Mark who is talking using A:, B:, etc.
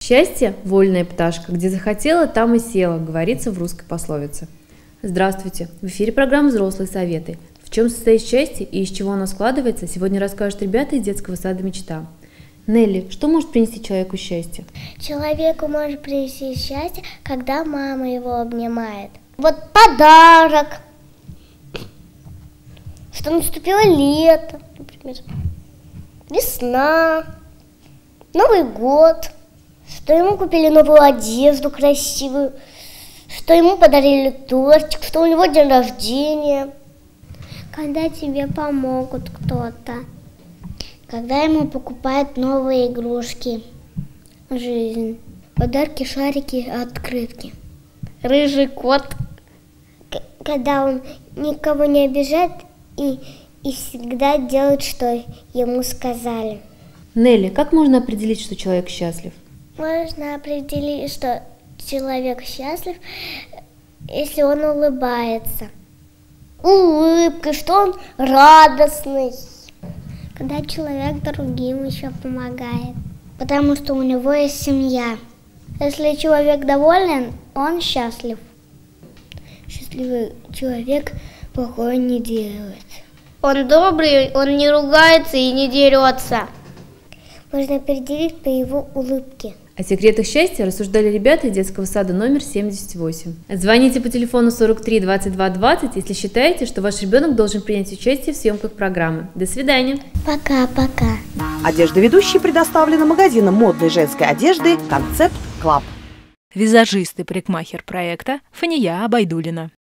A: Счастье – вольная пташка, где захотела, там и села, говорится в русской пословице. Здравствуйте! В эфире программа «Взрослые советы». В чем состоит счастье и из чего оно складывается, сегодня расскажут ребята из детского сада «Мечта». Нелли, что может принести человеку счастье?
B: Человеку может принести счастье, когда мама его обнимает. Вот подарок, что наступило лето, например, весна, Новый год, что ему купили новую одежду красивую, что ему подарили тортик, что у него день рождения. Когда тебе помогут кто-то. Когда ему покупают новые игрушки. Жизнь. Подарки, шарики, открытки. Рыжий кот. Когда он никого не обижает и всегда делает, что ему сказали.
A: Нелли, как можно определить, что человек счастлив?
B: Можно определить, что человек счастлив, если он улыбается. Улыбкой, что он радостный. Когда человек другим еще помогает. Потому что у него есть семья. Если человек доволен, он счастлив. Счастливый человек плохое не делает. Он добрый, он не ругается и не дерется. Можно определить по его улыбке.
A: О секретах счастья рассуждали ребята из детского сада номер 78. Звоните по телефону 43 22 20, если считаете, что ваш ребенок должен принять участие в съемках программы. До свидания.
B: Пока-пока.
C: Одежда ведущей предоставлена магазином модной женской одежды «Концепт Клаб».
D: Визажист и парикмахер проекта Фания Абайдулина.